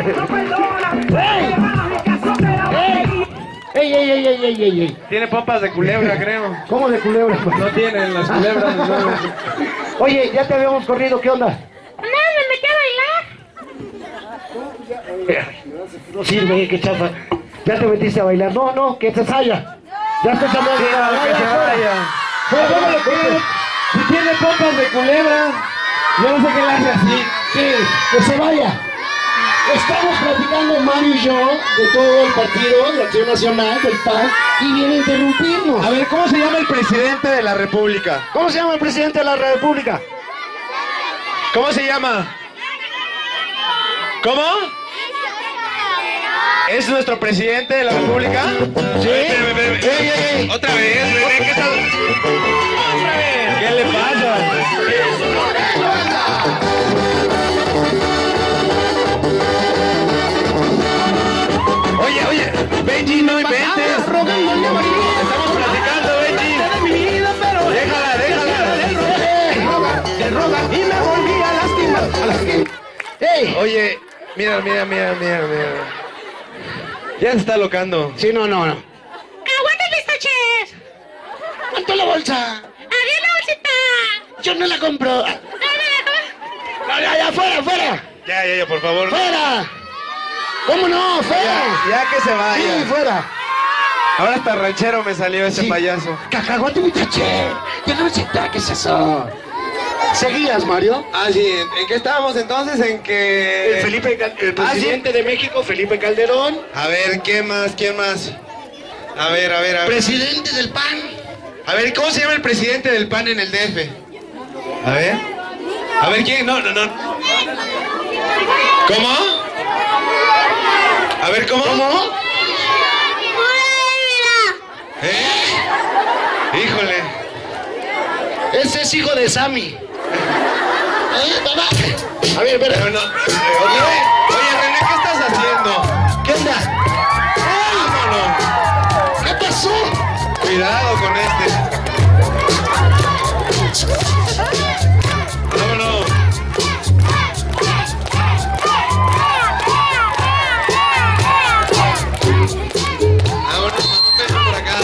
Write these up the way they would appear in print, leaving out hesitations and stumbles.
¡Ey! Tiene pompas de culebra, creo. ¿Cómo de culebra? No tienen las culebras. No. Oye, ya te habíamos corrido, ¿qué onda? No, me metí a bailar. No sirve, qué chafa. Ya te metiste a bailar. No, que se saya. Ya estoy cambiando. Sí, que se vaya. Si tiene pompas de culebra, yo no sé qué le hace así. Sí, que se vaya. Estamos platicando Mario y yo de todo el partido de Acción Nacional, del PAN, y viene a interrumpirnos. A ver, ¿cómo se llama el presidente de la República? ¿Cómo se llama el presidente de la República? ¿Cómo se llama? ¿Cómo? ¿Es nuestro presidente de la República? Sí. Ey. Otra vez, bebé, ¿qué estás? Otra vez. ¿Qué le pasa? Oye, Benji, no inventes. Estamos platicando, Benji. Déjala. Y me volví a lastimar. ¡Ey! Oye, mira. Ya se está locando. Sí, no. Aguanta mis taches. ¿Cuánto la bolsa? Adiós la bolsita. Yo no la compro. Ya, fuera. Ya, por favor. ¡Fuera! ¿Cómo no? ¡Fuera! Ya que se vaya. Sí, fuera. Ahora hasta ranchero me salió ese payaso. Cacahuate, muchaché. Ya no me sé qué es eso. ¿Seguías, Mario? Ah, sí. ¿En qué estábamos entonces? En que... El presidente de México, Felipe Calderón. A ver, ¿quién más? A ver. Presidente del PAN. A ver, ¿cómo se llama el presidente del PAN en el DF? A ver, ¿quién? No. ¿Cómo? A ver, ¿cómo? Híjole. Ese es hijo de Sammy. Papá. A ver, espera. Pero no. Oye, René, ¿qué estás haciendo? ¿Qué onda? Vámonos. ¿Qué pasó? Cuidado con este. Vámonos. Vámonos, un beso por acá.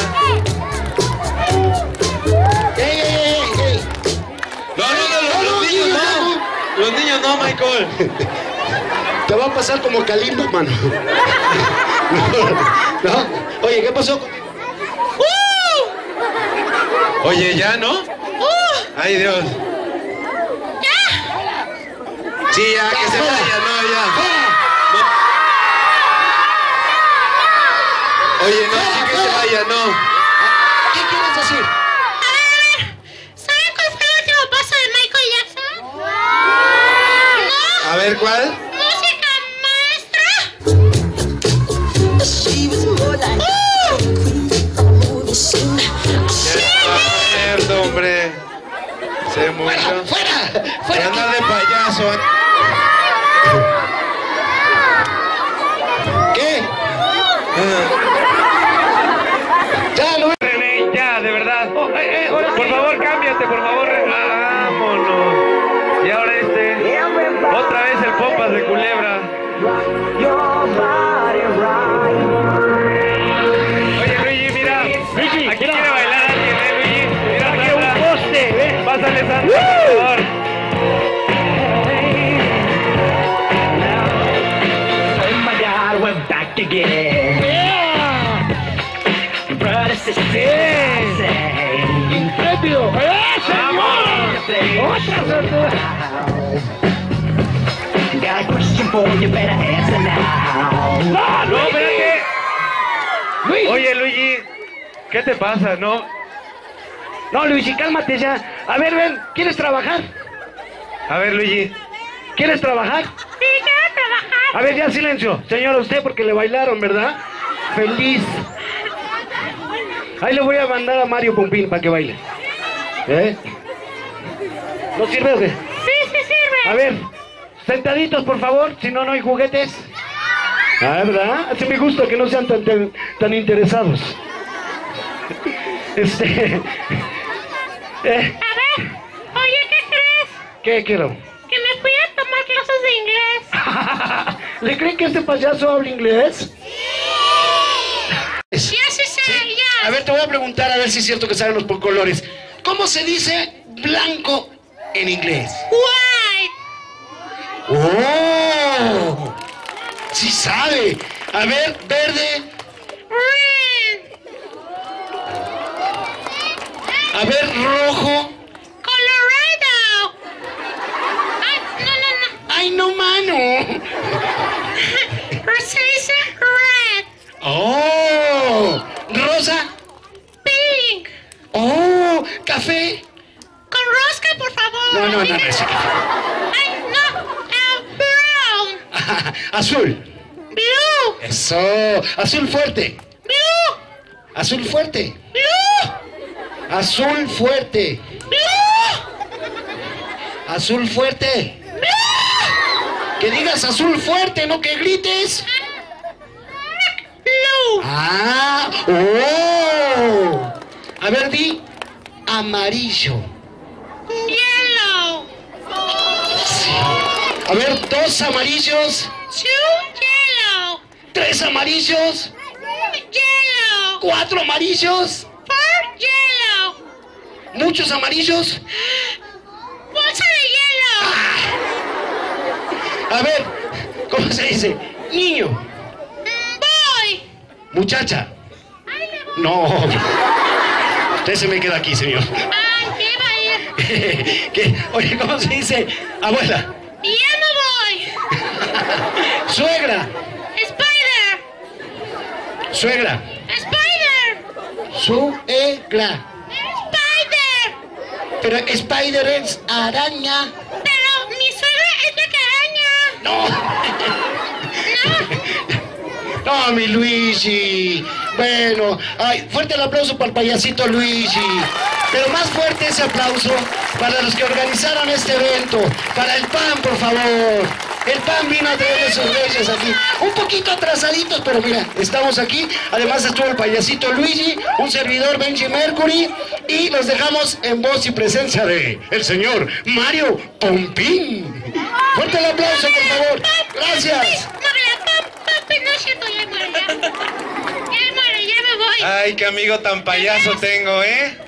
¡Ey! No, los niños no, Michael. Te va a pasar como Kalimba, mano. No. Oye, ¿qué pasó? Oye, ¿ya no? Ay, Dios. Sí, ya, que se vaya, no, ya. No. Oye, no, sí que se vaya, no. ¿Qué quieres decir? ¿Saben cuál fue el último paso de Michael Jackson? A ver, ¿cuál? Música maestra. Cierto, hombre. Se murió. ¡Fuera! Se anda de payaso. ¿Qué? Ya, no. René, ya, de verdad. Por favor, cámbiate, por favor. Vámonos. Y ahora otra vez el pompas de culebra. Oye, Luigi, mira. Aquí quiere bailar alguien, Luigi. Mira, aquí un poste, pásale, Santa, por favor. ¡Intrépido! No, espérate. Oye, Luigi, ¿qué te pasa? No, Luigi, cálmate ya. A ver, ven, ¿quieres trabajar? a ver, Luigi. ¿Quieres trabajar? Sí, quiero trabajar. A ver, ya silencio. Señora, usted porque le bailaron, ¿verdad? Feliz. Ahí le voy a mandar a Mario Pompín para que baile. ¿No sirve o qué? Sí sirve. A ver, sentaditos, por favor, si no, no hay juguetes. Ah, ¿verdad? Así me gusta que no sean tan interesados. A ver, oye, ¿qué crees? ¿Qué quiero? Que me fui a tomar clases de inglés. ¿Le creen que este payaso habla inglés? Yes, sir, yes. A ver, te voy a preguntar a ver si es cierto que saben los por colores. ¿Cómo se dice blanco en inglés? White. ¡Oh! Sí sabe. A ver, verde. Red. A ver, rojo. Colorado. No. ¡Ay, no, mano! Se dice red. ¡Oh! ¿Rosa? Pink. ¡Oh! ¿Café? Con rosca, por favor. No. Ay, no. Brown. Azul. Blue. Eso. Azul fuerte. Blue. Azul fuerte. Blue. Azul fuerte. Blue. Azul fuerte. Que digas azul fuerte, no que grites. Blue. ¡Ah! ¡Oh! A ver, di amarillo. Yellow. Sí. A ver, 2 amarillos. 2 yellow. 3 amarillos. Yellow. 4 amarillos. 4 yellow. Muchos amarillos. Bolsa de hielo. A ver, ¿cómo se dice? Niño. Boy. Muchacha. No. Usted se me queda aquí, señor. Ay, ¿qué va a ir? Oye, ¿cómo se dice? Abuela. Ya no voy. Suegra. Spider. Suegra. Spider. Suegra. Spider. Pero Spider es araña. Pero mi suegra es la caraña. No. No, mi Luigi. Bueno, ay, fuerte el aplauso para el payasito Luigi. Pero más fuerte ese aplauso para los que organizaron este evento. Para el PAN, por favor. El PAN vino a traerle sus reyes aquí. Un poquito atrasaditos, pero mira, estamos aquí. Además estuvo el payasito Luigi, un servidor Benji Mercury. Y los dejamos en voz y presencia de el señor Mario Pompín. Fuerte el aplauso, por favor. Gracias. No es cierto, ya muere, ya. Ya muere, ya me voy. Ay, qué amigo tan payaso tengo, ¿eh?